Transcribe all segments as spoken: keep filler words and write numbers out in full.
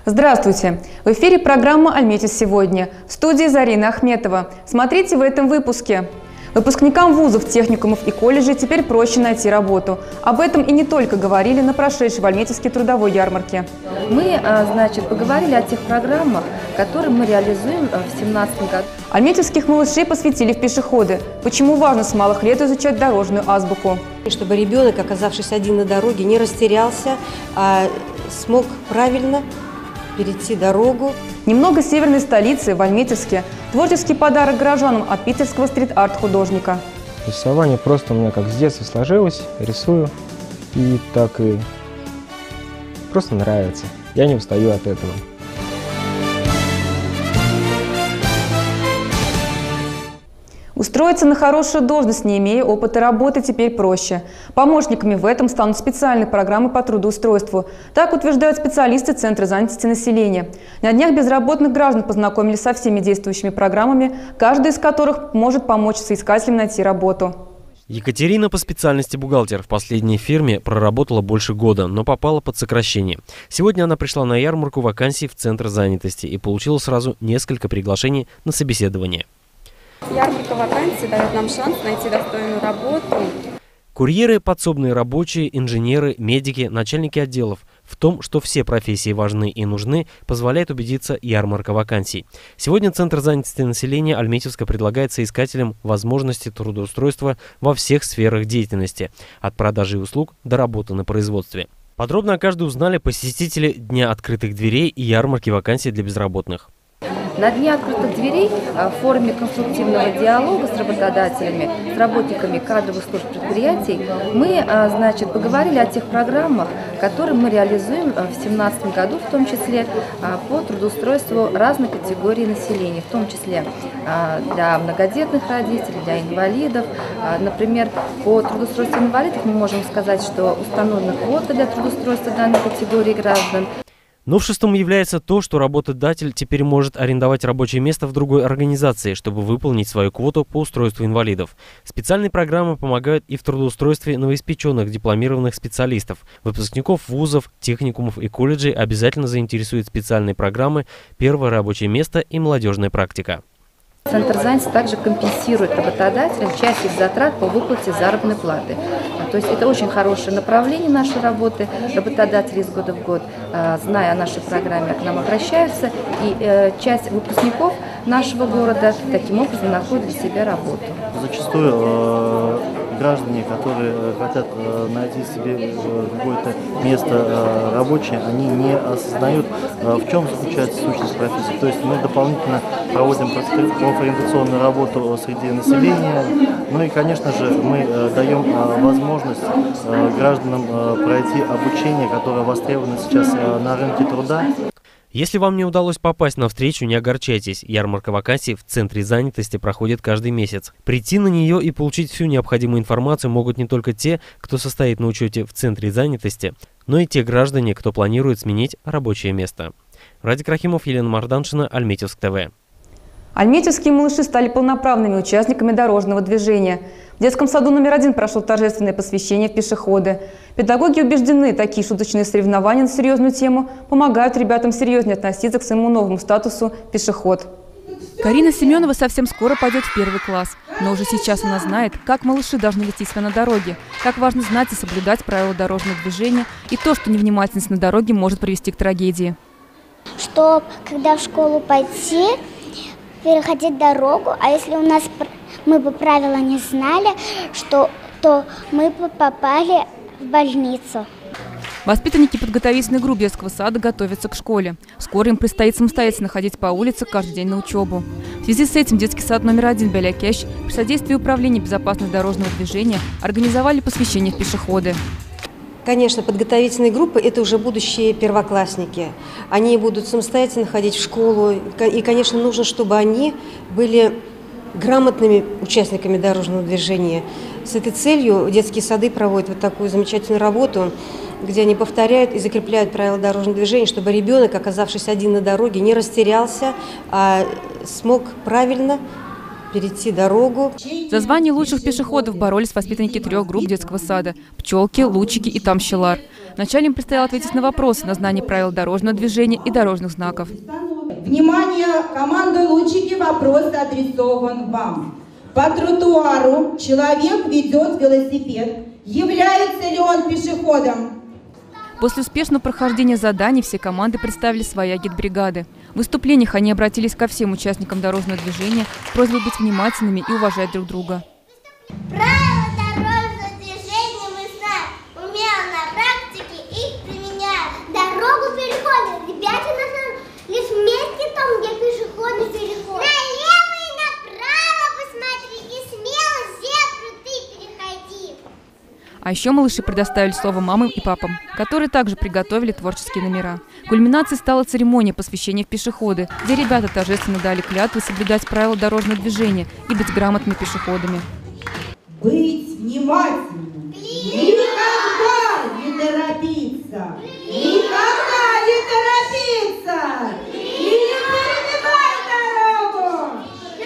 Здравствуйте! В эфире программа «Альметьевск сегодня». В студии Зарина Ахметова. Смотрите в этом выпуске. Выпускникам вузов, техникумов и колледжей теперь проще найти работу. Об этом и не только говорили на прошедшей в Альметьевске трудовой ярмарке. Мы, значит, поговорили о тех программах, которые мы реализуем в две тысячи семнадцатом году. Альметьевских малышей посвятили в пешеходы. Почему важно с малых лет изучать дорожную азбуку? Чтобы ребенок, оказавшись один на дороге, не растерялся, а смог правильно перейти дорогу. Немного северной столицы, в Альметьевске. Творческий подарок горожанам от питерского стрит-арт-художника. Рисование просто у меня как с детства сложилось. Рисую. И так и просто нравится. Я не устаю от этого. Устроиться на хорошую должность, не имея опыта работы, теперь проще. Помощниками в этом станут специальные программы по трудоустройству. Так утверждают специалисты Центра занятости населения. На днях безработных граждан познакомили со всеми действующими программами, каждая из которых может помочь соискателям найти работу. Екатерина по специальности бухгалтер в последней фирме проработала больше года, но попала под сокращение. Сегодня она пришла на ярмарку вакансий в Центр занятости и получила сразу несколько приглашений на собеседование. Ярмарка вакансий дает нам шанс найти достойную работу. Курьеры, подсобные рабочие, инженеры, медики, начальники отделов. В том, что все профессии важны и нужны, позволяет убедиться ярмарка вакансий. Сегодня Центр занятости населения Альметьевска предлагает соискателям возможности трудоустройства во всех сферах деятельности, от продажи услуг до работы на производстве. Подробно о каждой узнали посетители Дня открытых дверей и ярмарки вакансий для безработных. На Дне открытых дверей в форме конструктивного диалога с работодателями, с работниками кадровых служб предприятий мы, значит, поговорили о тех программах, которые мы реализуем в две тысячи семнадцатом году, в том числе по трудоустройству разных категорий населения, в том числе для многодетных родителей, для инвалидов. Например, по трудоустройству инвалидов мы можем сказать, что установлена квота для трудоустройства данной категории граждан. Новшеством является то, что работодатель теперь может арендовать рабочее место в другой организации, чтобы выполнить свою квоту по устройству инвалидов. Специальные программы помогают и в трудоустройстве новоиспеченных дипломированных специалистов. Выпускников вузов, техникумов и колледжей обязательно заинтересуют специальные программы «Первое рабочее место» и «Молодежная практика». Центр занятости также компенсирует работодателям часть их затрат по выплате заработной платы. То есть это очень хорошее направление нашей работы. Работодатели из года в год, зная о нашей программе, к нам обращаются, и часть выпускников нашего города таким образом находят для себя работу. Зачастую э, граждане, которые хотят э, найти себе какое-то место э, рабочее, они не осознают, э, в чем заключается сущность профессии. То есть мы дополнительно проводим профориентационную работу среди населения. Ну и, конечно же, мы э, даем э, возможность э, гражданам э, пройти обучение, которое востребовано сейчас э, на рынке труда. Если вам не удалось попасть на встречу, не огорчайтесь. Ярмарка вакансий в Центре занятости проходит каждый месяц. Прийти на нее и получить всю необходимую информацию могут не только те, кто состоит на учете в Центре занятости, но и те граждане, кто планирует сменить рабочее место. Радик Рахимов, Елена Марданшина, Альметьевск ТВ. Альметьевские малыши стали полноправными участниками дорожного движения. В детском саду номер один прошло торжественное посвящение в пешеходы. Педагоги убеждены, такие шуточные соревнования на серьезную тему помогают ребятам серьезнее относиться к своему новому статусу «пешеход». Карина Семенова совсем скоро пойдет в первый класс. Но уже сейчас она знает, как малыши должны вести себя на дороге, как важно знать и соблюдать правила дорожного движения и то, что невнимательность на дороге может привести к трагедии. Что, когда в школу пойти, переходить дорогу, а если у нас мы бы правила не знали, что, то мы бы попали в больницу. Воспитанники подготовительной группы детского сада готовятся к школе. Скоро им предстоит самостоятельно ходить по улице каждый день на учебу. В связи с этим детский сад номер один Белякеш при содействии Управления безопасности дорожного движения организовали посвящение в пешеходы. Конечно, подготовительные группы – это уже будущие первоклассники. Они будут самостоятельно ходить в школу. И, конечно, нужно, чтобы они были грамотными участниками дорожного движения. С этой целью детские сады проводят вот такую замечательную работу, где они повторяют и закрепляют правила дорожного движения, чтобы ребенок, оказавшись один на дороге, не растерялся, а смог правильно перейти дорогу. За звание лучших пешеходов боролись воспитанники трех групп детского сада – «Пчелки», «Лучики» и «Тамщелар». Вначале им предстояло ответить на вопросы на знание правил дорожного движения и дорожных знаков. Внимание, команда «Лучики», вопрос адресован вам. По тротуару человек ведет велосипед. Является ли он пешеходом? После успешного прохождения заданий все команды представили свои агитбригады. В выступлениях они обратились ко всем участникам дорожного движения с просьбой быть внимательными и уважать друг друга. Правила дорожного движения мы знаем, умело на практике их применяем. Дорогу переходим, ребята, лишь вместе там, где пешеходы переходят. Налево и направо посмотри и смело зебру ты переходи. А еще малыши предоставили слово мамам и папам, которые также приготовили творческие номера. Кульминацией стала церемония посвящения в пешеходы, где ребята торжественно дали клятву соблюдать правила дорожного движения и быть грамотными пешеходами. Быть внимательным, никогда не торопиться, никогда не торопиться, и не перебивай дорогу,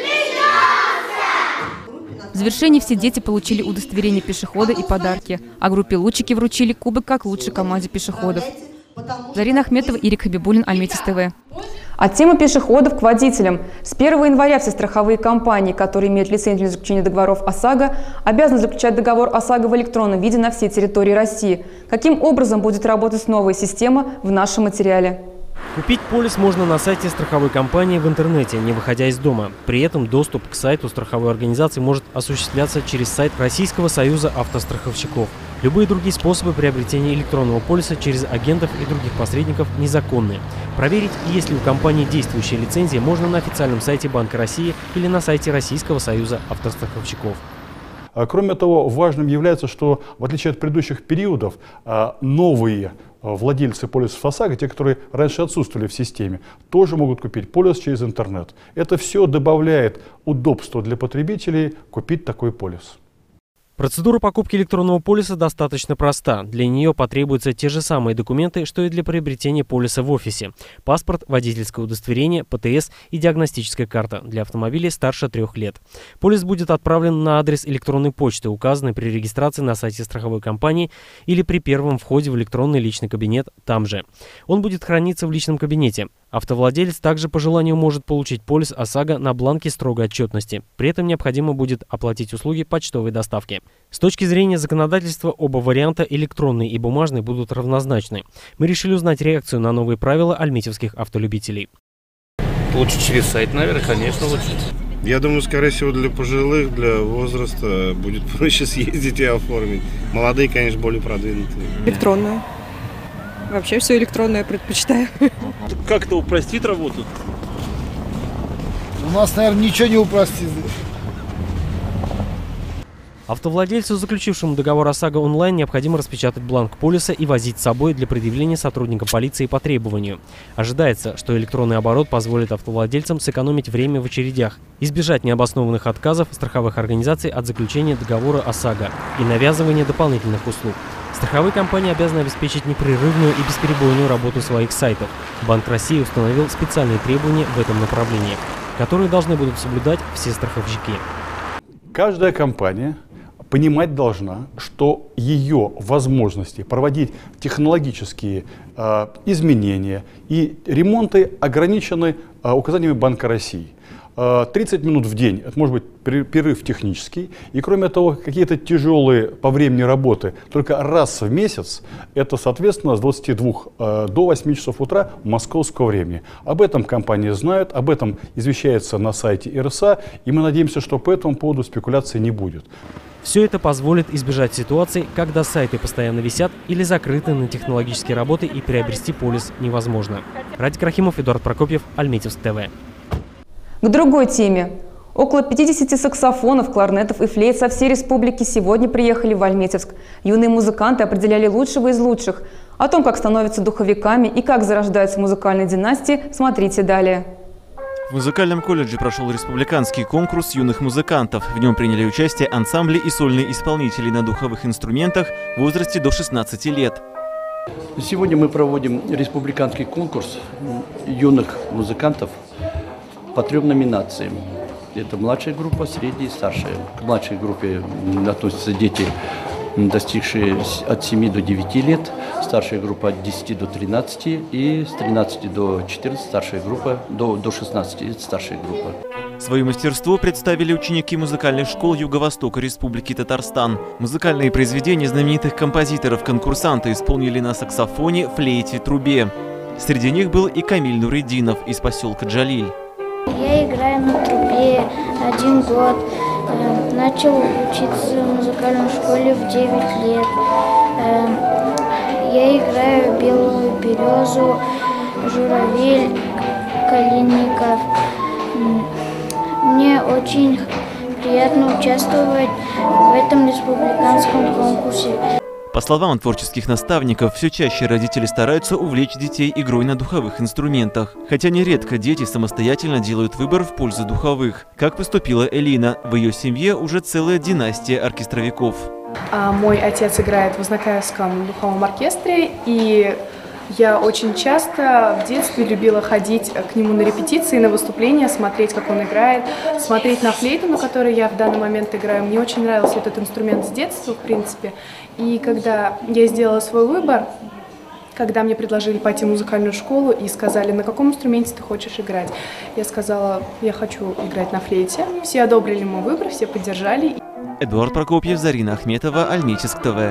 двигаться! В завершении все дети получили удостоверение пешехода и подарки, а группе «Лучики» вручили кубок как лучшей команде пешеходов. Зарина Ахметова, Ирик Хабибуллин, Альметьевск ТВ. От темы пешеходов к водителям. С первого января все страховые компании, которые имеют лицензию для заключения договоров ОСАГО, обязаны заключать договор ОСАГО в электронном виде на всей территории России. Каким образом будет работать новая система, в нашем материале. Купить полис можно на сайте страховой компании в интернете, не выходя из дома. При этом доступ к сайту страховой организации может осуществляться через сайт Российского союза автостраховщиков. Любые другие способы приобретения электронного полиса через агентов и других посредников незаконны. Проверить, есть ли у компании действующая лицензия, можно на официальном сайте Банка России или на сайте Российского союза автостраховщиков. Кроме того, важным является, что в отличие от предыдущих периодов, новые владельцы полисов ОСАГО, те, которые раньше отсутствовали в системе, тоже могут купить полис через интернет. Это все добавляет удобства для потребителей купить такой полис. Процедура покупки электронного полиса достаточно проста. Для нее потребуются те же самые документы, что и для приобретения полиса в офисе. Паспорт, водительское удостоверение, ПТС и диагностическая карта для автомобилей старше трех лет. Полис будет отправлен на адрес электронной почты, указанный при регистрации на сайте страховой компании или при первом входе в электронный личный кабинет там же. Он будет храниться в личном кабинете. Автовладелец также по желанию может получить полис ОСАГО на бланке строгой отчетности. При этом необходимо будет оплатить услуги почтовой доставки. С точки зрения законодательства, оба варианта, электронный и бумажный, будут равнозначны. Мы решили узнать реакцию на новые правила альметьевских автолюбителей. Лучше через сайт, наверное, конечно, лучше. Я думаю, скорее всего, для пожилых, для возраста будет проще съездить и оформить. Молодые, конечно, более продвинутые. Электронную. Вообще все электронное предпочитаю. Как-то упростит работу? У нас, наверное, ничего не упростит. Автовладельцу, заключившему договор ОСАГО онлайн, необходимо распечатать бланк полиса и возить с собой для предъявления сотрудника полиции по требованию. Ожидается, что электронный оборот позволит автовладельцам сэкономить время в очередях, избежать необоснованных отказов страховых организаций от заключения договора ОСАГО и навязывания дополнительных услуг. Страховые компании обязаны обеспечить непрерывную и бесперебойную работу своих сайтов. Банк России установил специальные требования в этом направлении, которые должны будут соблюдать все страховщики. Каждая компания понимать должна, что ее возможности проводить технологические э, изменения и ремонты ограничены э, указаниями Банка России. тридцать минут в день, это может быть перерыв технический, и кроме того, какие-то тяжелые по времени работы только раз в месяц, это соответственно с двадцати двух до восьми часов утра московского времени. Об этом компании знают, об этом извещается на сайте эр эс а, и мы надеемся, что по этому поводу спекуляций не будет. Все это позволит избежать ситуаций, когда сайты постоянно висят или закрыты на технологические работы и приобрести полис невозможно. Радик Рахимов, Эдуард Прокопьев, Альметьевск ТВ. К другой теме. Около пятидесяти саксофонов, кларнетов и флейт со всей республики сегодня приехали в Альметьевск. Юные музыканты определяли лучшего из лучших. О том, как становятся духовиками и как зарождаются музыкальные династии, смотрите далее. В музыкальном колледже прошел республиканский конкурс юных музыкантов. В нем приняли участие ансамбли и сольные исполнители на духовых инструментах в возрасте до шестнадцати лет. Сегодня мы проводим республиканский конкурс юных музыкантов по трем номинациям. Это младшая группа, средняя и старшая. К младшей группе относятся дети достигшие от семи до девяти лет, старшая группа от десяти до тринадцати и с тринадцати до четырнадцати старшая группа, до, до шестнадцати старшая группа. Свое мастерство представили ученики музыкальных школ Юго-Востока Республики Татарстан. Музыкальные произведения знаменитых композиторов-конкурсанты исполнили на саксофоне, флейте, трубе. Среди них был и Камиль Нуриддинов из поселка Джалиль. Я играю на трубе один год. Начал учиться в музыкальной школе в девять лет. Я играю белую березу, журавель, калинников. Мне очень приятно участвовать в этом республиканском конкурсе. По словам творческих наставников, все чаще родители стараются увлечь детей игрой на духовых инструментах. Хотя нередко дети самостоятельно делают выбор в пользу духовых. Как поступила Элина. В ее семье уже целая династия оркестровиков. А мой отец играет в Вознакаевском духовом оркестре, и я очень часто в детстве любила ходить к нему на репетиции, на выступления, смотреть, как он играет, смотреть на флейту, на которой я в данный момент играю. Мне очень нравился этот инструмент с детства, в принципе. И когда я сделала свой выбор, когда мне предложили пойти в музыкальную школу и сказали, на каком инструменте ты хочешь играть, я сказала, я хочу играть на флейте. Все одобрили мой выбор, все поддержали. Эдуард Прокопьев, Зарина Ахметова, Альметьевск ТВ.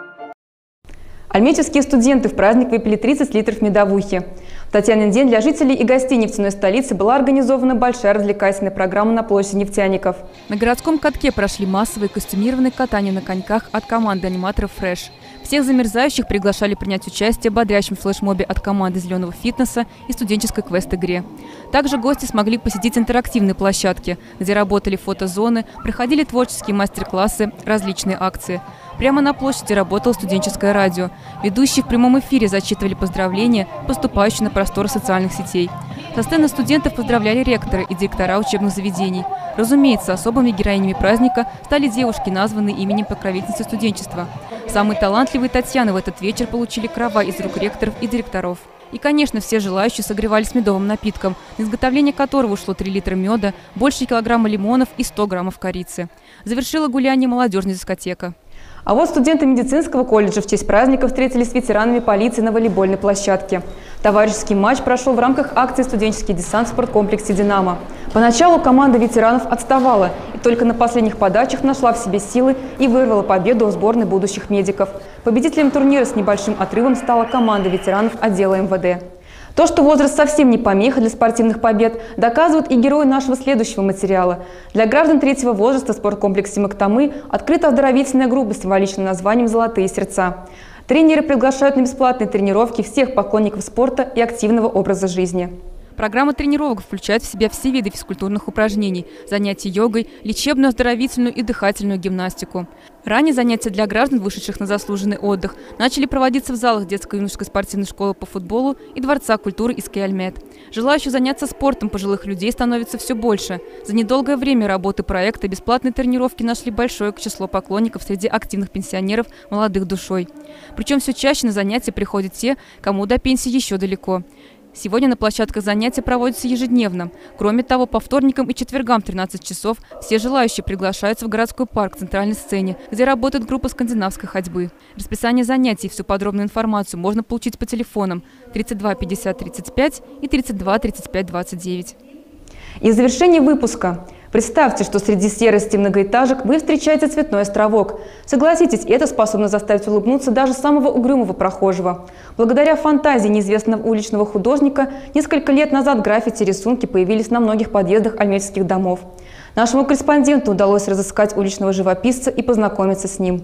Альметьевские студенты в праздник выпили тридцать литров медовухи. В Татьянин день для жителей и гостей нефтяной столицы была организована большая развлекательная программа на площади нефтяников. На городском катке прошли массовые костюмированные катания на коньках от команды аниматоров «Фрэш». Всех замерзающих приглашали принять участие в бодрящем флешмобе от команды зеленого фитнеса и студенческой квест-игре. Также гости смогли посетить интерактивные площадки, где работали фотозоны, проходили творческие мастер-классы, различные акции. Прямо на площади работало студенческое радио. Ведущие в прямом эфире зачитывали поздравления, поступающие на просторы социальных сетей. Со сцены студентов поздравляли ректоры и директора учебных заведений. Разумеется, особыми героинями праздника стали девушки, названные именем покровительницы студенчества. Самые талантливые Татьяны в этот вечер получили крова из рук ректоров и директоров. И, конечно, все желающие согревались медовым напитком, на изготовление которого ушло три литра меда, больше килограмма лимонов и сто граммов корицы. Завершила гуляние молодежная дискотека. А вот студенты медицинского колледжа в честь праздника встретились с ветеранами полиции на волейбольной площадке. Товарищеский матч прошел в рамках акции «Студенческий десант» в спорткомплексе «Динамо». Поначалу команда ветеранов отставала и только на последних подачах нашла в себе силы и вырвала победу в сборной будущих медиков. Победителем турнира с небольшим отрывом стала команда ветеранов отдела эм вэ дэ. То, что возраст совсем не помеха для спортивных побед, доказывают и герои нашего следующего материала. Для граждан третьего возраста в спорткомплексе «Мактамы» открыта оздоровительная группа с символичным названием «Золотые сердца». Тренеры приглашают на бесплатные тренировки всех поклонников спорта и активного образа жизни. Программа тренировок включает в себя все виды физкультурных упражнений, занятия йогой, лечебную, оздоровительную и дыхательную гимнастику. Ранее занятия для граждан, вышедших на заслуженный отдых, начали проводиться в залах детской и юношеской спортивной школы по футболу и Дворца культуры Иске-Альмет. Желающих заняться спортом пожилых людей становится все больше. За недолгое время работы проекта бесплатные тренировки нашли большое число поклонников среди активных пенсионеров, молодых душой. Причем все чаще на занятия приходят те, кому до пенсии еще далеко. Сегодня на площадках занятия проводятся ежедневно. Кроме того, по вторникам и четвергам в тринадцать часов все желающие приглашаются в городской парк в центральной сцене, где работает группа скандинавской ходьбы. Расписание занятий и всю подробную информацию можно получить по телефонам тридцать два пятьдесят тридцать пять и тридцать два тридцать пять двадцать девять. И в завершении выпуска. Представьте, что среди серости многоэтажек вы встречаете цветной островок. Согласитесь, это способно заставить улыбнуться даже самого угрюмого прохожего. Благодаря фантазии неизвестного уличного художника несколько лет назад граффити и рисунки появились на многих подъездах альметьевских домов. Нашему корреспонденту удалось разыскать уличного живописца и познакомиться с ним.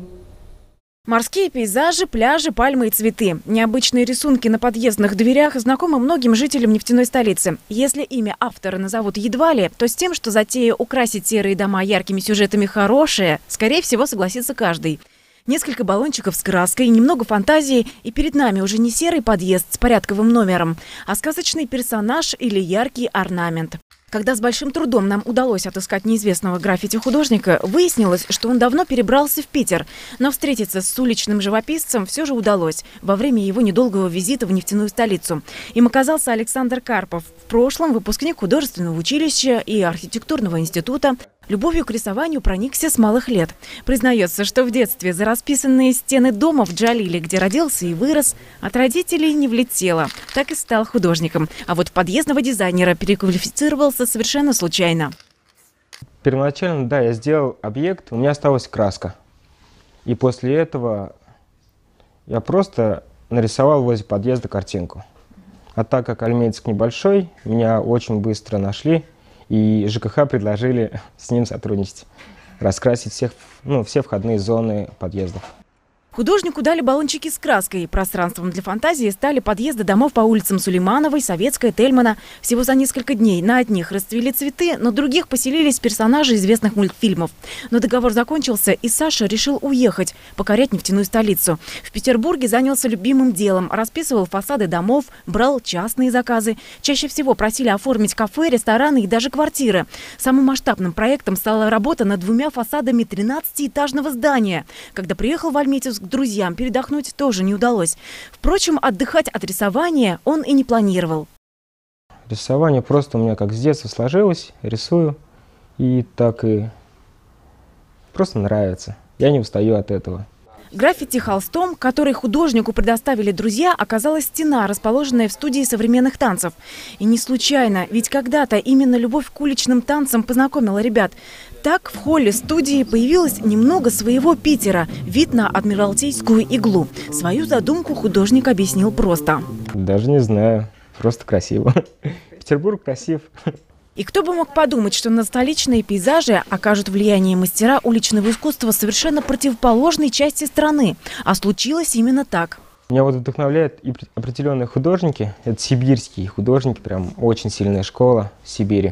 Морские пейзажи, пляжи, пальмы и цветы. Необычные рисунки на подъездных дверях знакомы многим жителям нефтяной столицы. Если имя автора назовут едва ли, то с тем, что затея украсить серые дома яркими сюжетами хорошая, скорее всего, согласится каждый. Несколько баллончиков с краской, немного фантазии, и перед нами уже не серый подъезд с порядковым номером, а сказочный персонаж или яркий орнамент. Когда с большим трудом нам удалось отыскать неизвестного граффити-художника, выяснилось, что он давно перебрался в Питер. Но встретиться с уличным живописцем все же удалось во время его недолгого визита в нефтяную столицу. Им оказался Александр Карпов, в прошлом выпускник художественного училища и архитектурного института. Любовью к рисованию проникся с малых лет. Признается, что в детстве за расписанные стены дома в Джалиле, где родился и вырос, от родителей не влетело. Так и стал художником. А вот в подъездного дизайнера переквалифицировался совершенно случайно. Первоначально, да, я сделал объект, у меня осталась краска. И после этого я просто нарисовал возле подъезда картинку. А так как Альметьевск небольшой, меня очень быстро нашли. И ЖКХ предложили с ним сотрудничать, раскрасить всех, ну, все входные зоны подъездов. Художнику дали баллончики с краской. Пространством для фантазии стали подъезды домов по улицам Сулеймановой, Советская, Тельмана. Всего за несколько дней на одних расцвели цветы, на других поселились персонажи известных мультфильмов. Но договор закончился, и Саша решил уехать, покорять нефтяную столицу. В Петербурге занялся любимым делом, расписывал фасады домов, брал частные заказы. Чаще всего просили оформить кафе, рестораны и даже квартиры. Самым масштабным проектом стала работа над двумя фасадами тринадцатиэтажного здания. Когда приехал в Альметьевск к друзьям, передохнуть тоже не удалось. Впрочем, отдыхать от рисования он и не планировал. Рисование просто у меня как с детства сложилось, рисую, и так и просто нравится. Я не устаю от этого. Граффити холстом, который художнику предоставили друзья, оказалась стена, расположенная в студии современных танцев. И не случайно, ведь когда-то именно любовь к уличным танцам познакомила ребят. Так в холле студии появилось немного своего Питера, вид на Адмиралтейскую иглу. Свою задумку художник объяснил просто. Даже не знаю, просто красиво. Петербург красив. И кто бы мог подумать, что на столичные пейзажи окажут влияние мастера уличного искусства совершенно противоположной части страны. А случилось именно так. Меня вот вдохновляют и определенные художники. Это сибирские художники, прям очень сильная школа в Сибири.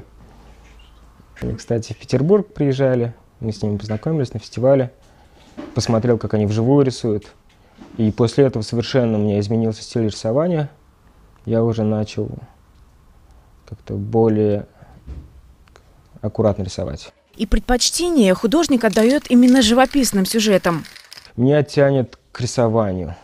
Они, кстати, в Петербург приезжали, мы с ними познакомились на фестивале. Посмотрел, как они вживую рисуют. И после этого совершенно у меня изменился стиль рисования. Я уже начал как-то более аккуратно рисовать. И предпочтение художник отдает именно живописным сюжетам. Меня тянет к рисованию,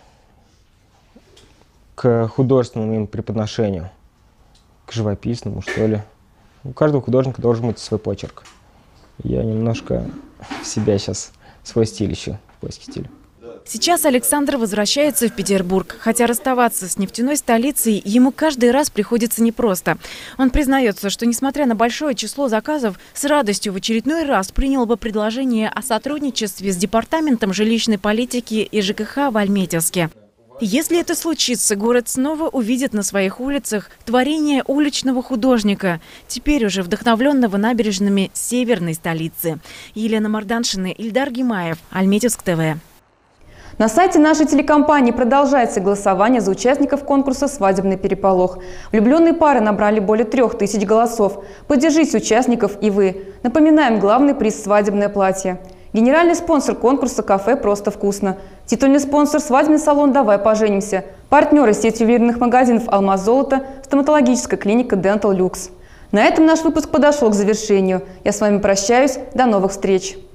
к художественному преподношению, к живописному, что ли. У каждого художника должен быть свой почерк. Я немножко в себя сейчас свой стиль ищу, в поиске стиля. Сейчас Александр возвращается в Петербург, хотя расставаться с нефтяной столицей ему каждый раз приходится непросто. Он признается, что, несмотря на большое число заказов, с радостью в очередной раз принял бы предложение о сотрудничестве с Департаментом жилищной политики и ЖКХ в Альметьевске. Если это случится, город снова увидит на своих улицах творение уличного художника, теперь уже вдохновленного набережными северной столицы. Елена Марданшина, Ильдар Гимаев, Альметьевск ТВ. На сайте нашей телекомпании продолжается голосование за участников конкурса «Свадебный переполох». Влюбленные пары набрали более трех тысяч голосов. Поддержите участников и вы. Напоминаем, главный приз – свадебное платье. Генеральный спонсор конкурса «Кафе Просто вкусно». Титульный спонсор – свадебный салон «Давай поженимся». Партнеры сети ювелирных магазинов «Алмаз Золото», стоматологическая клиника «Дентал Люкс». На этом наш выпуск подошел к завершению. Я с вами прощаюсь. До новых встреч.